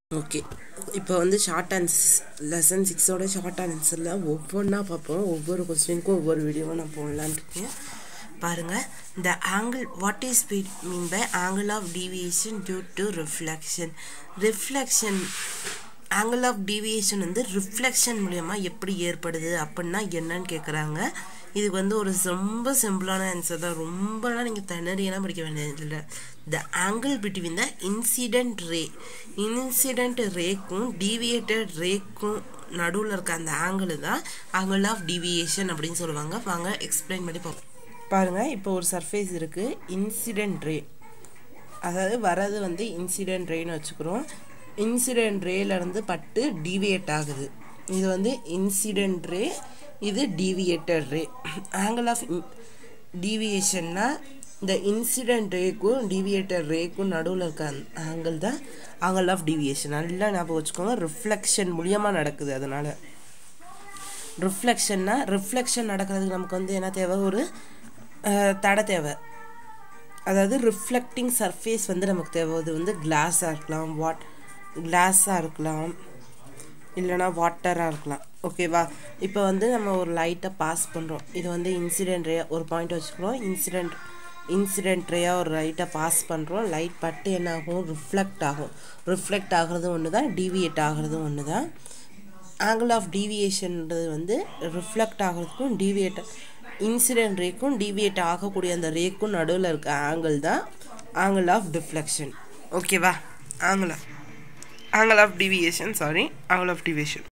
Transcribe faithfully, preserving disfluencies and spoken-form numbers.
Okay, இப்போ வந்து short answers lesson சிக்ஸோட ஷார்ட் ஆன்சரில் ஒவ்வொன்றா பார்ப்போம். ஒவ்வொரு கொஸ்டினுக்கும் ஒவ்வொரு வீடியோவும் நான் போடலான்னு இருக்கேன். பாருங்கள், இந்த angle what is mean by angle of deviation due to reflection. Reflection angle of deviation வந்து ரிஃப்ளெக்ஷன் மூலயமா எப்படி ஏற்படுது அப்படின்னா என்னன்னு கேட்குறாங்க. இதுக்கு வந்து ஒரு ரொம்ப சிம்பிளான ஆன்சர் தான். ரொம்பலாம் நீங்கள் திணறியெல்லாம் படிக்க வேண்டியது இல்லை. The angle between the incident ray incident ரேக்கும் டீவியேட்டட் ரேக்கும் நடுவில் இருக்க அந்த ஆங்கிள் தான் ஆங்கிள் ஆஃப் டீவியேஷன் அப்படின்னு சொல்லுவாங்க. வாங்க எக்ஸ்பிளைன் பண்ணி பார்ப்போம். பாருங்கள், இப்போ ஒரு சர்ஃபேஸ் இருக்குது, இன்சிடென்ட் ரே, அதாவது வர்றது வந்து இன்சிடென்ட் ரேன்னு வச்சுக்கிறோம். இன்சிடென்ட் ரேலேருந்து பட்டு டீவியேட் ஆகுது. இது வந்து இன்சிடென்ட் ரே, இது டீவியேட்டட் ரே. ஆங்கிள் ஆஃப் டீவியேஷன்னா இந்த இன்சிடென்ட் ரேக்கும் டீவியேட்டட் ரேக்கும் நடுவில் இருக்க ஆங்கிள் தான் ஆங்கிள் ஆஃப் டீவியேஷன். நல்லா ஞாபகம் வச்சுக்கோங்க. ரிஃப்ளெக்ஷன் மூலியமாக நடக்குது. அதனால் ரிஃப்ளெக்ஷன்னா ரிஃப்ளெக்ஷன் நடக்கிறதுக்கு நமக்கு வந்து என்ன தேவை, ஒரு தடை தேவை. அதாவது ரிஃப்ளெக்டிங் சர்ஃபேஸ் வந்து நமக்கு தேவை. அது வந்து கிளாஸாக இருக்கலாம், வாட் கிளாஸாக இருக்கலாம், இல்லைனா வாட்டராக இருக்கலாம். ஓகேவா? இப்போ வந்து நம்ம ஒரு லைட்டை பாஸ் பண்ணுறோம். இது வந்து இன்சிடென்ட் ரே, ஒரு பாயிண்ட் வச்சுக்கிறோம். இன்சிடென்ட் இன்சிடென்ட் ரேயாக ஒரு லைட்டை பாஸ் பண்ணுறோம். லைட் பட்டு என்ன ஆகும், ரிஃப்ளெக்ட் ஆகும். ரிஃப்ளெக்ட் ஆகிறதும் ஒன்று தான், டீவியேட் ஆகிறதும் ஒன்று தான். ஆங்கிள் ஆஃப் டீவியேஷன்றது வந்து ரிஃப்ளெக்ட் ஆகிறதுக்கும் டீவியேட் இன்சிடென்ட் ரேக்கும் டீவியேட் ஆகக்கூடிய அந்த ரேக்கும் நடுவில் இருக்க ஆங்கிள் தான் ஆங்கிள் ஆஃப் டிஃப்ளெக்ஷன். ஓகேவா? Angle angle of deviation sorry angle of deviation